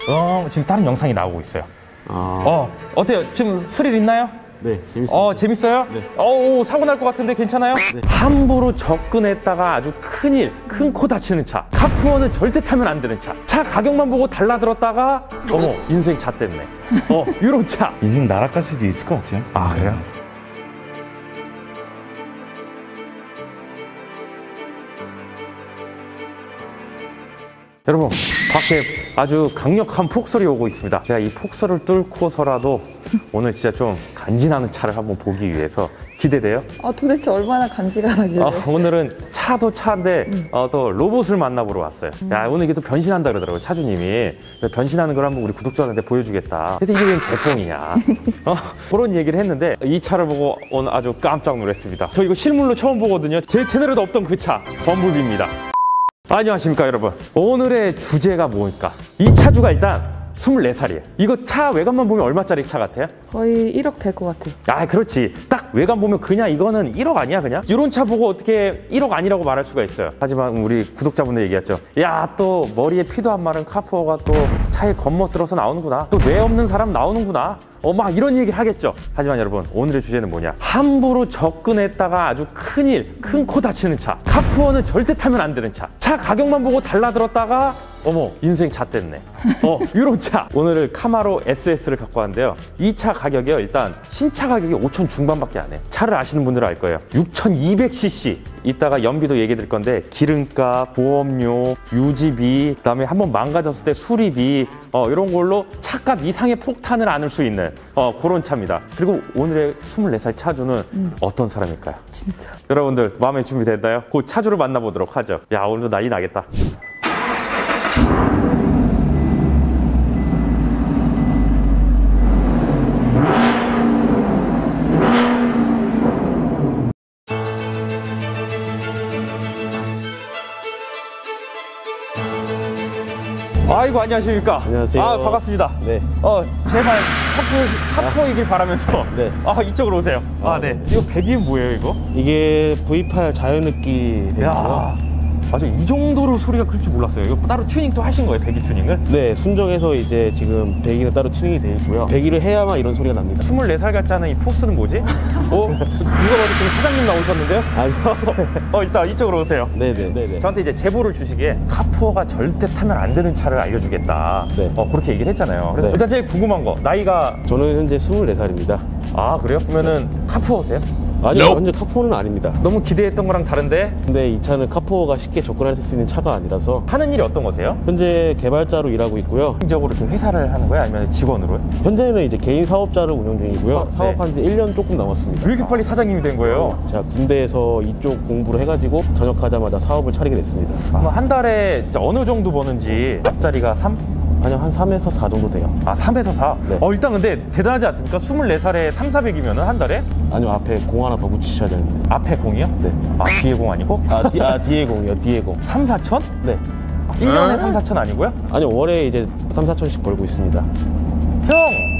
지금 다른 영상이 나오고 있어요. 어때요? 지금 스릴 있나요? 네, 재밌습니다. 재밌어요? 네. 사고 날 것 같은데 괜찮아요? 네. 함부로 접근했다가 아주 큰 코 다치는 차. 카푸어는 절대 타면 안 되는 차. 차 가격만 보고 달라들었다가 인생 잣됐네. 이런 차. 인생 날아갈 수도 있을 것 같아요. 아, 그래요? 여러분, 밖에 아주 강력한 폭설이 오고 있습니다. 제가 이 폭설을 뚫고서라도 오늘 진짜 좀 간지나는 차를 한번 보기 위해서 기대돼요? 도대체 얼마나 간지가 나길래. 오늘은 차도 차인데 또 로봇을 만나보러 왔어요. 야, 오늘 이게 또 변신한다 그러더라고요, 차주님이. 변신하는 걸 한번 우리 구독자한테 보여주겠다. 근데 이게 왜 개뻥이냐. 그런 얘기를 했는데 이 차를 보고 오늘 아주 깜짝 놀랐습니다. 저 이거 실물로 처음 보거든요. 제 채널에도 없던 그 차, 범블비입니다. 안녕하십니까 여러분. 오늘의 주제가 뭘까? 이 차주가 일단 24살이에요. 이거 차 외관만 보면 얼마짜리 차 같아요? 거의 1억 될 것 같아요. 그렇지. 딱 외관 보면 그냥 이거는 1억 아니야 그냥? 이런 차 보고 어떻게 1억 아니라고 말할 수가 있어요. 하지만 우리 구독자분들 얘기했죠. 야, 또 머리에 피도 안 마른 카푸어가 또 차에 겉멋들어서 나오는구나. 또 뇌 없는 사람 나오는구나. 막 이런 얘기 하겠죠. 하지만 여러분, 오늘의 주제는 뭐냐? 함부로 접근했다가 아주 큰 코 다치는 차. 카푸어는 절대 타면 안 되는 차. 차 가격만 보고 달라들었다가 인생 잣됐네. 이런 차. 오늘은 카마로 SS를 갖고 왔는데요. 이 차 가격이요, 일단 신차 가격이 5천 중반밖에 안 해. 차를 아시는 분들은 알 거예요. 6200cc. 이따가 연비도 얘기 드릴 건데 기름값, 보험료, 유지비, 그다음에 한번 망가졌을 때 수리비, 이런 걸로 차값 이상의 폭탄을 안을 수 있는 그런 차입니다. 그리고 오늘의 24살 차주는 어떤 사람일까요? 진짜. 여러분들 마음에 준비됐나요? 그 차주를 만나보도록 하죠. 야, 오늘도 난리 나겠다. 아이고, 안녕하십니까. 안녕하세요. 반갑습니다. 네. 제발 카푸어이길 바라면서 네. 이쪽으로 오세요. 네. 이거 배기음 뭐예요, 이거? 이게 V8 자연흡기 배기고요. 맞아, 이 정도로 소리가 클 줄 몰랐어요. 이거 따로 튜닝도 하신 거예요, 배기 튜닝을? 네, 순정해서 이제 지금 배기는 따로 튜닝이 되어 있고요. 배기를 해야만 이런 소리가 납니다. 24살 같지 않은 이 포스는 뭐지? 누가 봐도 지금 사장님 나오셨는데요? 아니. 일단 이쪽으로 오세요. 네네. 저한테 이제 제보를 주시기에 카푸어가 절대 타면 안 되는 차를 알려주겠다. 네. 그렇게 얘기를 했잖아요. 그래서 네. 일단 제일 궁금한 거, 나이가. 저는 현재 24살입니다. 그래요? 그러면은 카푸어세요? 아니요, 현재 카푸어는 아닙니다. 너무 기대했던 거랑 다른데? 근데 이 차는 카푸어가 쉽게 접근할 수 있는 차가 아니라서. 하는 일이 어떤 거세요? 현재 개발자로 일하고 있고요. 개인적으로 이렇게 회사를 하는 거예요? 아니면 직원으로요? 현재는 이제 개인 사업자를 운영 중이고요. 네. 사업한 지 1년 조금 넘었습니다. 왜 이렇게 빨리 사장님이 된 거예요? 제가 군대에서 이쪽 공부를 해가지고 전역하자마자 사업을 차리게 됐습니다. 그럼 한 달에 진짜 어느 정도 버는지. 앞자리가 3? 아니요, 한 3에서 4 정도 돼요. 3에서 4? 네. 일단 근데 대단하지 않습니까? 24살에 3,400이면 한 달에? 아니요, 앞에 공 하나 더 붙이셔야 되는데. 앞에 공이요? 네. 뒤에 공 아니고? 뒤에 공이요, 뒤에 공. 3, 4천? 네. 1년에 3, 4천 아니고요? 아니요, 월에 이제 3, 4천씩 벌고 있습니다. 형!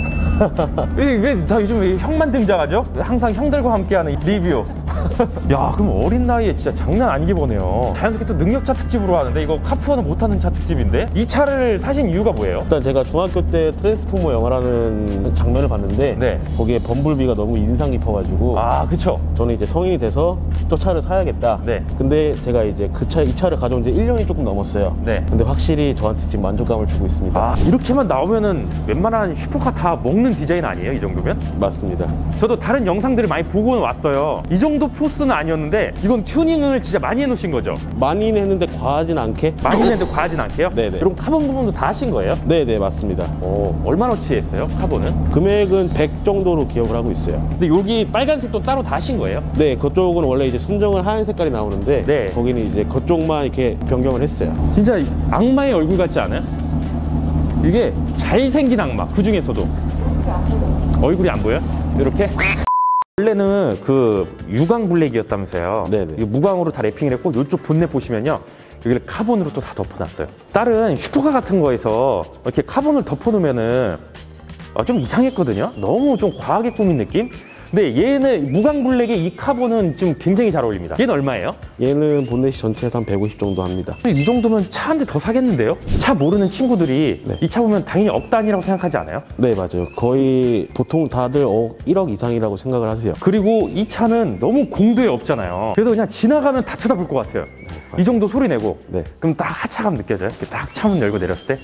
왜 다 요즘 왜 형만 등장하죠? 항상 형들과 함께하는 리뷰. 야, 그럼 어린 나이에 진짜 장난 아니게 보네요. 자연스럽게 또 능력차 특집으로 하는데 이거 카푸어는 못하는 차 특집인데? 이 차를 사신 이유가 뭐예요? 일단 제가 중학교 때 트랜스포머 영화라는 장면을 봤는데 네. 거기에 범블비가 너무 인상 깊어가지고 그쵸. 저는 이제 성인이 돼서 또 차를 사야겠다. 네. 근데 제가 이제 이 차를 가져온 지 1년이 조금 넘었어요. 네. 근데 확실히 저한테 지금 만족감을 주고 있습니다. 이렇게만 나오면은 웬만한 슈퍼카 다 먹는 디자인 아니에요? 이 정도면? 맞습니다. 저도 다른 영상들을 많이 보고 왔어요. 이 정도 포스는 아니었는데 이건 튜닝을 진짜 많이 해놓으신 거죠? 많이는 했는데 과하진 않게. 많이 했는데 과하진 않게요? 네네. 그럼 카본 부분도 다 하신 거예요? 네네, 맞습니다. 얼마나치 했어요? 카본은? 금액은 100 정도로 기억을 하고 있어요. 근데 여기 빨간색도 따로 다 하신 거예요? 네, 그쪽은 원래 이제 순정은 하얀 색깔이 나오는데 네. 거기는 이제 그쪽만 이렇게 변경을 했어요. 진짜 악마의 얼굴 같지 않아요? 이게 잘생긴 악마, 그 중에서도. 얼굴이 안 보여요? 이렇게? 원래는 그 유광 블랙이었다면서요. 네네. 이거 무광으로 다 랩핑을 했고 이쪽 본넷 보시면요, 여기를 카본으로 또 다 덮어놨어요. 다른 슈퍼카 같은 거에서 이렇게 카본을 덮어놓으면은 좀 이상했거든요. 너무 좀 과하게 꾸민 느낌? 근데 얘는 무광블랙의 이 카본은 좀 굉장히 잘 어울립니다. 얘는 얼마예요? 얘는 본넷이 전체에서 한 150 정도 합니다. 이 정도면 차 한 대 더 사겠는데요? 차 모르는 친구들이 네. 이 차 보면 당연히 억 단위라고 생각하지 않아요? 네, 맞아요. 거의 보통 다들 1억 이상이라고 생각을 하세요. 그리고 이 차는 너무 공도에 없잖아요. 그래서 그냥 지나가면 다 쳐다볼 것 같아요. 이 정도 소리 내고. 네. 그럼 딱 하차감 느껴져요? 이렇게 딱 차문 열고 내렸을 때?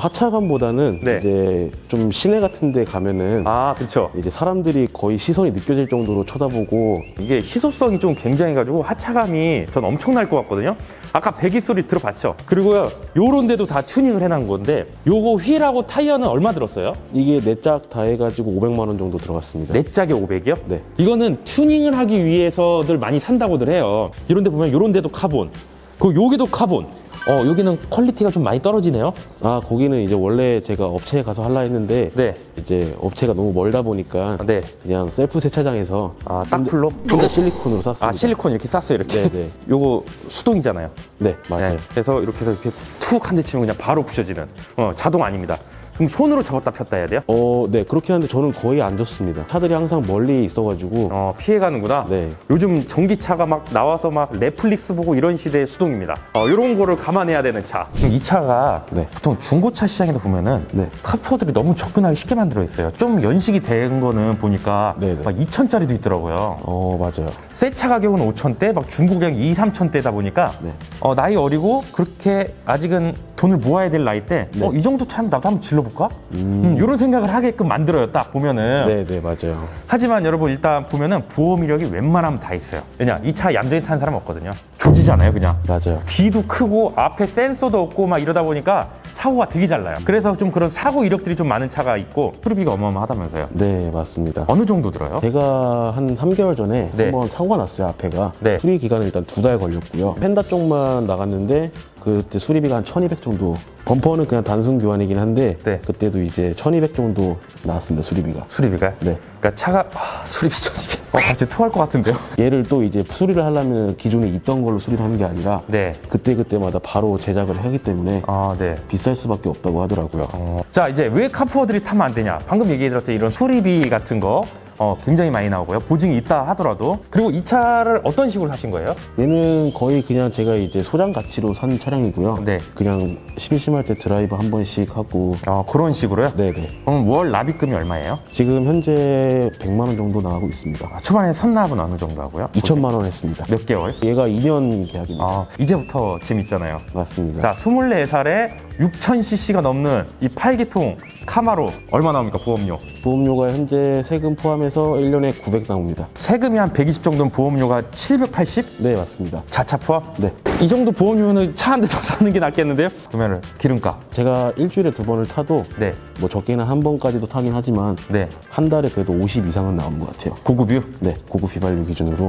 하차감보다는 네. 이제 좀 시내 같은 데 가면은 아, 그렇죠. 이제 사람들이 거의 시선이 느껴질 정도로 쳐다보고. 이게 희소성이 좀 굉장해가지고 하차감이 전 엄청날 것 같거든요. 아까 배기 소리 들어봤죠? 그리고요, 요런 데도 다 튜닝을 해놓은 건데 요거 휠하고 타이어는 얼마 들었어요? 이게 4짝 다 해가지고 500만 원 정도 들어갔습니다. 네 짝에 500이요? 네. 이거는 튜닝을 하기 위해서들 많이 산다고들 해요. 이런 데 보면 요런 데도 카본, 그리고 여기도 카본. 여기는 퀄리티가 좀 많이 떨어지네요. 아, 거기는 이제 원래 제가 업체에 가서 하려 했는데 네. 이제 업체가 너무 멀다 보니까 네. 그냥 셀프 세차장에서 딱풀로? 혼자 실리콘으로 샀습니다. 아, 실리콘 이렇게 쌌어요, 이렇게. 네네. 요거 수동이잖아요. 네, 맞아요. 네. 그래서 이렇게 해서 이렇게 툭 한 대 치면 그냥 바로 부셔지는. 자동 아닙니다. 그럼 손으로 접었다 폈다 해야 돼요? 네, 그렇긴 한데 저는 거의 안 줬습니다. 차들이 항상 멀리 있어가지고. 피해가는구나. 네. 요즘 전기차가 막 나와서 막 넷플릭스 보고 이런 시대의 수동입니다. 이런 거를 감안해야 되는 차. 그럼 이 차가 네. 보통 중고차 시장에서 보면은 네. 카푸어들이 너무 접근하기 쉽게 만들어 있어요. 좀 연식이 된 거는 보니까 네네. 막 2천짜리도 있더라고요. 맞아요. 새 차 가격은 5천대, 막 중고 가격 2, 3천대다 보니까 네. 나이 어리고 그렇게 아직은 돈을 모아야 될 나이 때 네. 이 정도 차는 나도 한번 질러볼까? 이런 생각을 하게끔 만들어요. 딱 보면은. 네, 맞아요. 하지만 여러분 일단 보면은 보험 이력이 웬만하면 다 있어요. 왜냐, 이 차 얌전히 타는 사람 없거든요. 조지잖아요, 그냥. 맞아요. 뒤도 크고 앞에 센서도 없고 막 이러다 보니까 사고가 되게 잘 나요. 그래서 좀 그런 사고 이력들이 좀 많은 차가 있고 수리비가 어마어마하다면서요. 네, 맞습니다. 어느 정도 들어요? 제가 한 3개월 전에 네. 한번 사고가 났어요, 앞에가. 네. 수리 기간은 일단 2달 걸렸고요. 펜다 쪽만 나갔는데 그때 수리비가 한 1,200 정도. 범퍼는 그냥 단순 교환이긴 한데 네. 그때도 이제 1,200 정도 나왔습니다, 수리비가. 수리비가요? 네. 그러니까 차가 수리비 1,200. 갑자기 토할 것 같은데요? 얘를 또 이제 수리를 하려면 기존에 있던 걸로 수리를 하는 게 아니라 네. 그때그때마다 바로 제작을 하기 때문에 네. 비쌀 수밖에 없다고 하더라고요. 자, 이제 왜 카푸어들이 타면 안 되냐? 방금 얘기해드렸던 이런 수리비 같은 거 굉장히 많이 나오고요. 보증이 있다 하더라도. 그리고 이 차를 어떤 식으로 사신 거예요? 얘는 거의 그냥 제가 이제 소장 가치로 산 차량이고요. 네. 그냥 심심할 때 드라이브 한 번씩 하고. 그런 식으로요? 네네. 그럼 월 납입금이 얼마예요? 지금 현재 100만 원 정도 나가고 있습니다. 초반에 선납은 어느 정도 하고요? 2천만 원 했습니다. 몇 개월? 얘가 2년 계약입니다. 이제부터 재밌잖아요. 맞습니다. 자, 24살에 6,000cc가 넘는 이 8기통 카마로 얼마 나옵니까, 보험료? 보험료가 현재 세금 포함해서 1년에 900 나옵니다. 세금이 한 120 정도면 보험료가 780? 네, 맞습니다. 자차 포함? 네. 이 정도 보험료는 차 한 대 더 사는 게 낫겠는데요? 그러면 기름값. 제가 일주일에 2번을 타도 네. 뭐 적게는 한 번까지도 타긴 하지만 네. 한 달에 그래도 50 이상은 나오는 것 같아요. 고급유? 네, 고급 휘발유 기준으로.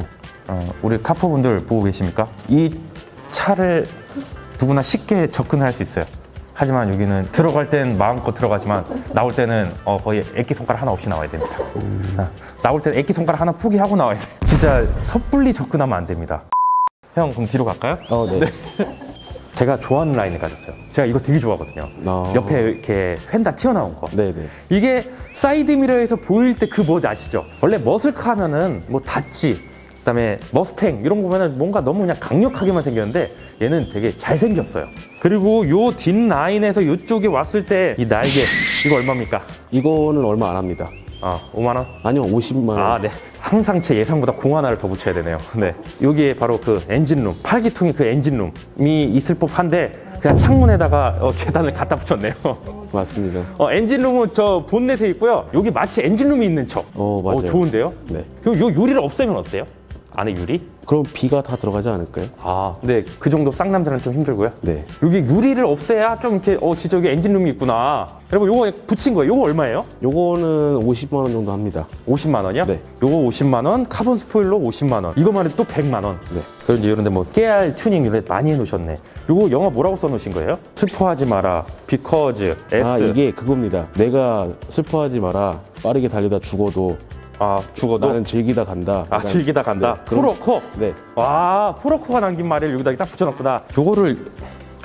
우리 카푸어분들 보고 계십니까? 이 차를 누구나 쉽게 접근할 수 있어요. 하지만 여기는 들어갈 땐 마음껏 들어가지만 나올 때는 거의 액기손가락 하나 없이 나와야 됩니다. 나올 때는 액기손가락 하나 포기하고 나와야 돼요. 진짜 섣불리 접근하면 안 됩니다. 형, 그럼 뒤로 갈까요? 네. 제가 좋아하는 라인을 가졌어요. 제가 이거 되게 좋아하거든요. 옆에 이렇게 펜다 튀어나온 거. 네네. 이게 사이드미러에서 보일 때 그 멋 아시죠? 원래 머슬카 하면은 뭐 다찌, 그다음에 머스탱 이런 거 보면은 뭔가 너무 그냥 강력하게만 생겼는데 얘는 되게 잘 생겼어요. 그리고 요 뒷라인에서 요쪽에 왔을 때 이 날개 이거 얼마입니까? 이거는 얼마 안 합니다. 5만 원? 아니요, 50만 원. 네. 항상 제 예상보다 공 하나를 더 붙여야 되네요. 네. 여기에 바로 그 엔진룸, 8기통의 그 엔진룸이 있을 법한데 그냥 창문에다가 계단을 갖다 붙였네요. 맞습니다. 엔진룸은 저 본넷에 있고요. 여기 마치 엔진룸이 있는 척. 맞아요. 좋은데요? 네. 그리고 요 유리를 없애면 어때요? 안에 유리? 그럼 비가 다 들어가지 않을까요? 근데 그 정도 쌍남자는 좀 힘들고요. 네. 여기 유리를 없애야 좀 이렇게 진짜 여기 엔진룸이 있구나. 여러분 요거 붙인 거예요. 요거 얼마예요? 요거는 50만 원 정도 합니다. 50만 원이요? 네. 요거 50만 원, 카본 스포일러 50만 원. 이거만 해도 또 100만 원. 네. 그리고 이제 이런데 뭐 깨알 튜닝 이런 많이 해놓으셨네. 요거 영어 뭐라고 써놓으신 거예요? 슬퍼하지 마라, because, S. 이게 그겁니다. 내가 슬퍼하지 마라. 빠르게 달리다 죽어도 죽어도? 나는 즐기다 간다. 약간, 즐기다 간다. 네, 그런- 포로코? 네. 포로코가 남긴 말을 여기다 딱 붙여놨구나. 요거를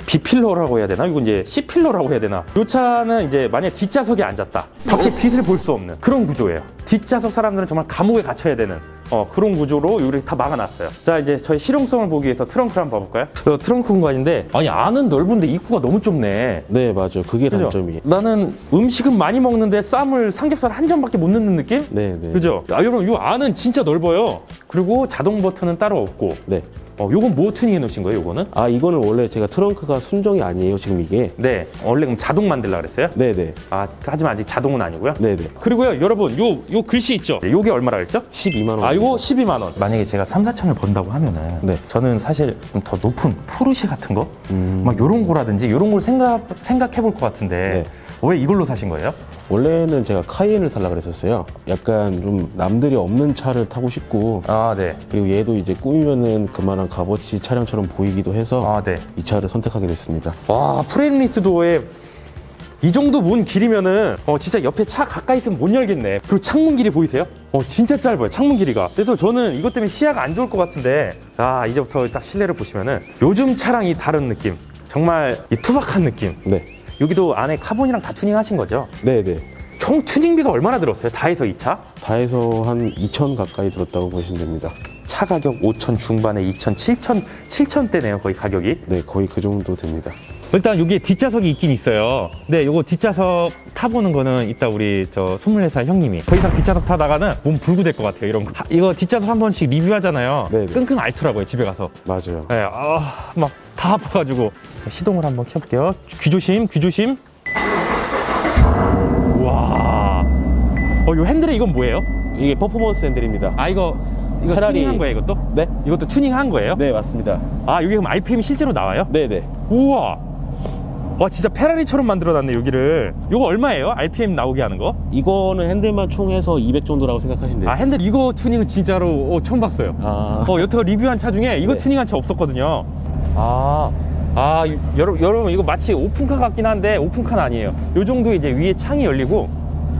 B필러라고 해야 되나? 이건 이제 C필러라고 해야 되나? 이 차는 이제 만약에 뒷좌석에 앉았다. 밖에 빛을 볼 수 없는 그런 구조예요. 뒷좌석 사람들은 정말 감옥에 갇혀야 되는 그런 구조로 이렇게 다 막아놨어요. 자, 이제 저희 실용성을 보기 위해서 트렁크를 한번 봐볼까요? 트렁크 공간인데 아니 안은 넓은데 입구가 너무 좁네. 네, 맞아요. 그게 그죠? 단점이에요. 나는 음식은 많이 먹는데 쌈을 삼겹살 한 점밖에 못 넣는 느낌? 네, 네. 그죠? 여러분 이 안은 진짜 넓어요. 그리고 자동 버튼은 따로 없고 네. 요건 뭐 튜닝해 놓으신 거예요, 요거는? 아, 이거는 원래 제가 트렁크가 순정이 아니에요, 지금 이게. 네. 원래 그럼 자동 만들라 그랬어요? 네, 네. 하지만 아직 자동은 아니고요. 네, 네. 그리고요, 여러분, 요 글씨 있죠? 요게 얼마라 그랬죠? 12만 원. 요거 12만 원. 만약에 제가 3, 4천을 번다고 하면은 네. 저는 사실 좀 더 높은 포르쉐 같은 거? 막 요런 거라든지 요런 걸 생각해 볼 것 같은데 네. 왜 이걸로 사신 거예요? 원래는 제가 카이엔을 살라 그랬었어요. 약간 좀 남들이 없는 차를 타고 싶고, 네. 그리고 얘도 이제 꾸미면은 그만한 값어치 차량처럼 보이기도 해서 네. 이 차를 선택하게 됐습니다. 와, 프레임리스 도어에 이 정도 문 길이면은 진짜 옆에 차 가까이 있으면 못 열겠네. 그리고 창문 길이 보이세요? 진짜 짧아요, 창문 길이가. 그래서 저는 이것 때문에 시야가 안 좋을 것 같은데 이제부터 딱 실내를 보시면은 요즘 차랑이 다른 느낌, 정말 이 투박한 느낌. 네. 여기도 안에 카본이랑 다 튜닝하신 거죠? 네, 네. 총 튜닝비가 얼마나 들었어요? 다 해서 이 차? 다 해서 한 2천 가까이 들었다고 보시면 됩니다. 차 가격 5천 중반에 2천, 7천대네요, 거의 가격이. 네, 거의 그 정도 됩니다. 일단 여기에 뒷좌석이 있긴 있어요. 네, 요거 뒷좌석 타보는 거는 이따 우리 저 24살 형님이 더 이상 뒷좌석 타다가는 몸 불구될 것 같아요. 이런 거. 이거 뒷좌석 한 번씩 리뷰하잖아요. 네네. 끙끙 앓더라고요, 집에 가서. 맞아요. 네, 막 다 아파가지고. 시동을 한번 켜볼게요. 귀조심, 귀조심. 우와. 요 핸들에 이건 뭐예요? 이게 퍼포먼스 핸들입니다. 이거 페라리. 튜닝한 거예요, 이것도? 네? 이것도 튜닝한 거예요? 네, 맞습니다. 여기 그럼 RPM이 실제로 나와요? 네, 네. 우와. 와, 진짜 페라리처럼 만들어놨네, 여기를. 이거 얼마예요? RPM 나오게 하는 거? 이거는 핸들만 총 해서 200 정도라고 생각하시면 돼요. 핸들 이거 튜닝은 진짜로 처음 봤어요. 여태껏 리뷰한 차 중에 이거 네. 튜닝한 차 없었거든요. 여러분 이거 마치 오픈카 같긴 한데 오픈카는 아니에요. 요 정도 이제 위에 창이 열리고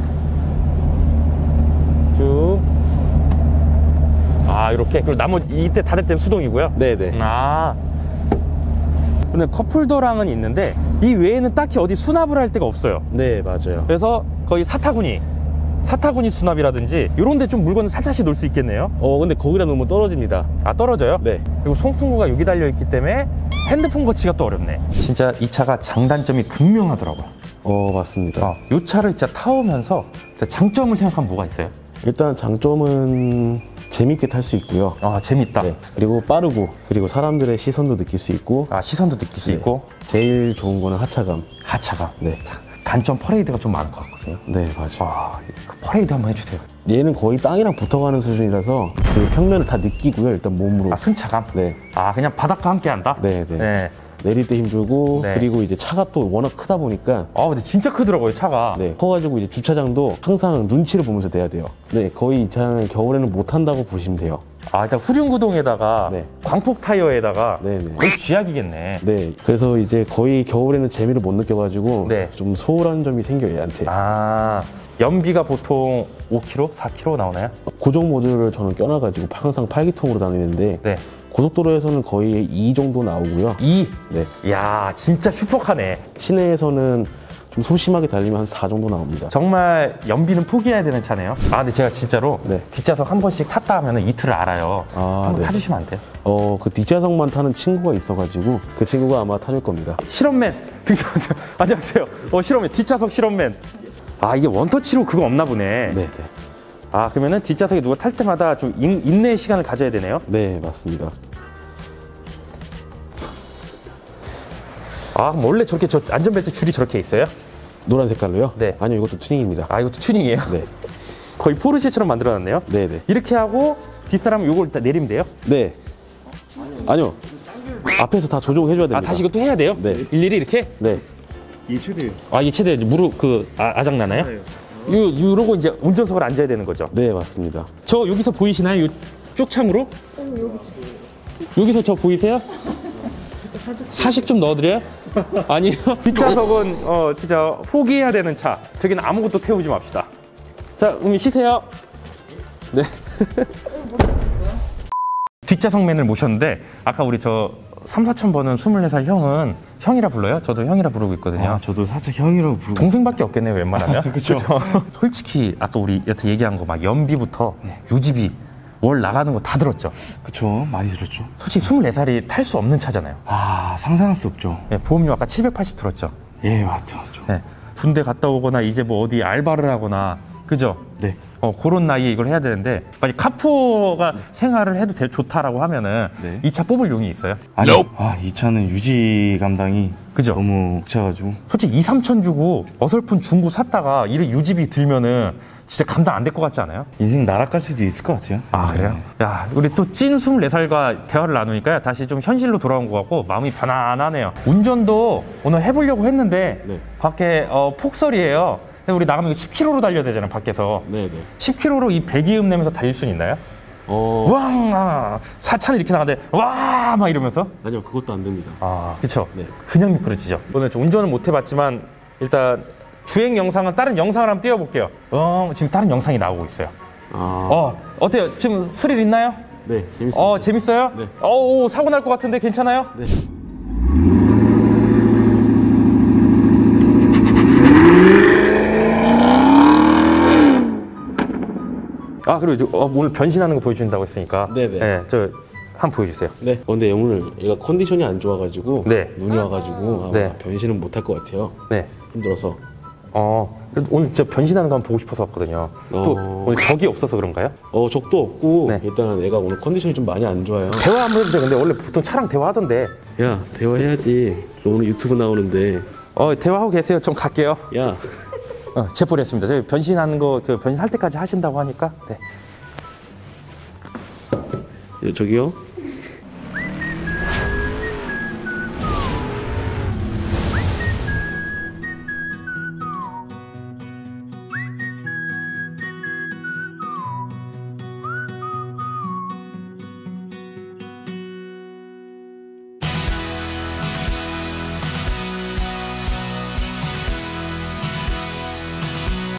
쭉. 이렇게. 그리고 나머지 이때 닫을 때는 수동이고요. 네네. 근데 컵홀더랑은 있는데 이 외에는 딱히 어디 수납을 할 데가 없어요. 네, 맞아요. 그래서 거의 사타구니 수납이라든지 이런 데 좀 물건을 살짝씩 놓을 수 있겠네요. 근데 거기다 놓으면 떨어집니다. 떨어져요? 네. 그리고 송풍구가 여기 달려있기 때문에 핸드폰 거치가 또 어렵네. 진짜 이 차가 장단점이 극명하더라고요. 맞습니다. 이 차를 진짜 타오면서 진짜 장점을 생각하면 뭐가 있어요? 일단 장점은 재밌게 탈 수 있고요. 재밌다. 네. 그리고 빠르고, 그리고 사람들의 시선도 느낄 수 있고. 시선도 느낄 수 네. 있고. 제일 좋은 거는 하차감. 하차감. 네. 단점 퍼레이드가 좀 많은 것 같거든요. 네, 맞아요. 그 퍼레이드 한번 해주세요. 얘는 거의 땅이랑 붙어가는 수준이라서 그 평면을 다 느끼고요. 일단 몸으로. 승차감? 네. 그냥 바닥과 함께 한다? 네, 네. 내릴 때 힘들고, 네. 그리고 이제 차가 또 워낙 크다 보니까. 근데 진짜 크더라고요, 차가. 네. 커가지고 이제 주차장도 항상 눈치를 보면서 내야 돼요. 네, 거의 이 차는 겨울에는 못 한다고 보시면 돼요. 일단 후륜구동에다가 네. 광폭 타이어에다가 네네. 거의 쥐약이겠네. 네, 그래서 이제 거의 겨울에는 재미를 못 느껴가지고 네. 좀 소홀한 점이 생겨요, 얘한테. 연비가 보통 5km, 4km 나오나요? 고정 모듈을 저는 껴놔가지고 항상 8기통으로 다니는데 네. 고속도로에서는 거의 2 정도 나오고요. 2? 네. 이야, 진짜 슈퍼카네. 시내에서는 좀 소심하게 달리면 한 4 정도 나옵니다. 정말 연비는 포기해야 되는 차네요. 근데 제가 진짜로 네. 뒷좌석 한 번씩 탔다 하면 이틀을 알아요. 한번 네. 타주시면 안 돼요? 그 뒷좌석만 타는 친구가 있어가지고 그 친구가 아마 타줄 겁니다. 실험맨 등장하세요. 안녕하세요. 실험맨, 뒷좌석 실험맨. 이게 원터치로 그거 없나 보네. 네, 네. 그러면은 뒷좌석에 누가 탈 때마다 좀 인내의 시간을 가져야 되네요. 네, 맞습니다. 그럼 원래 저렇게 안전벨트 줄이 저렇게 있어요? 노란 색깔로요? 네. 아니요, 이것도 튜닝입니다. 이것도 튜닝이에요? 네. 거의 포르쉐처럼 만들어놨네요. 네, 네. 이렇게 하고 뒷사람은 이걸 일단 내리면 돼요? 네. 아니요. 앞에서 다 조종해줘야 됩니다. 다시 이것도 해야 돼요? 네. 일일이 이렇게? 네. 이게 최대예요. 이게 최대 무릎 아작 나나요? 이러고 이제 운전석을 앉아야 되는 거죠? 네, 맞습니다. 저 여기서 보이시나요? 쭉 창으로? 여기서 저 보이세요? 사식 좀 넣어드려요? 아니요. 뒷좌석은 진짜 포기해야 되는 차. 저기는 아무것도 태우지 맙시다. 자, 쉬세요. 네. 뒷좌석맨을 모셨는데 아까 우리 저 3, 4천 버는 24살 형은 형이라 불러요? 저도 형이라 부르고 있거든요. 아, 저도 살짝 형이라고 부르고. 동생밖에 없겠네요, 웬만하면. 그쵸. 솔직히 아까 우리 여태 얘기한 거 막 연비부터 유지비 월 나가는 거 다 들었죠. 그쵸. 많이 들었죠. 솔직히 24살이 탈 수 없는 차잖아요. 아, 상상할 수 없죠. 네, 보험료 아까 780 들었죠. 예, 맞죠. 네, 군대 갔다 오거나 이제 뭐 어디 알바를 하거나 그죠? 네. 그런 나이에 이걸 해야 되는데 만약 카푸어가 생활을 해도 좋다라고 하면은 네. 이 차 뽑을 용이 있어요? 아니요. 아, 이 차는 유지 감당이 그죠? 너무 벅차가지고. 솔직히 2, 3천 주고 어설픈 중고 샀다가 이래 유지비 들면은 진짜 감당 안 될 것 같지 않아요? 인생 날아갈 수도 있을 것 같아요. 아 그래요? 야 우리 또 찐 24살과 대화를 나누니까 다시 좀 현실로 돌아온 것 같고 마음이 편안하네요. 운전도 오늘 해보려고 했는데 네. 밖에 폭설이에요. 근데 우리 나가면 10km로 달려야 되잖아요 밖에서. 네네. 10km로 이 배기음 내면서 달릴 수는 있나요? 왕! 사차는 이렇게 나가는데 와! 막 이러면서? 아니요, 그것도 안 됩니다. 아 그쵸? 네. 그냥 미끄러지죠. 오늘 좀 운전은 못 해봤지만 일단 주행 영상은 다른 영상을 한번 띄워볼게요. 지금 다른 영상이 나오고 있어요. 어때요? 지금 스릴 있나요? 네, 재밌습니다. 재밌어요? 네. 사고 날 것 같은데 괜찮아요? 네. 그리고 오늘 변신하는 거 보여준다고 했으니까. 네네. 네, 저 한번 보여주세요. 네. 근데 오늘 얘가 컨디션이 안 좋아가지고 네. 눈이 와가지고 아마 네. 변신은 못 할 것 같아요. 네. 힘들어서. 그래도 오늘 진짜 변신하는 거 한번 보고 싶어서 왔거든요. 또 오늘 적이 없어서 그런가요? 적도 없고 네. 일단 얘가 오늘 컨디션이 좀 많이 안 좋아요. 대화 한번 해도 돼. 근데 원래 보통 차랑 대화하던데. 야, 대화해야지. 너 오늘 유튜브 나오는데. 대화하고 계세요. 좀 갈게요. 야, 제보를 했습니다. 저희 변신하는 거 변신할 때까지 하신다고 하니까. 네. 저기요.